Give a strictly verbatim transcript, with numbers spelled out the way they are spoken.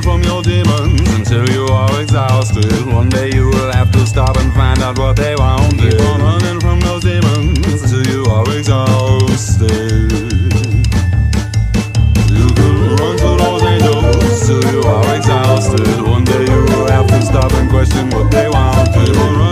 running from your demons until you are exhausted. One day you will have to stop and find out what they want. Keep on running from those demons until you are exhausted. You could run to those angels till you are exhausted. One day you will have to stop and question what they want. Keep on running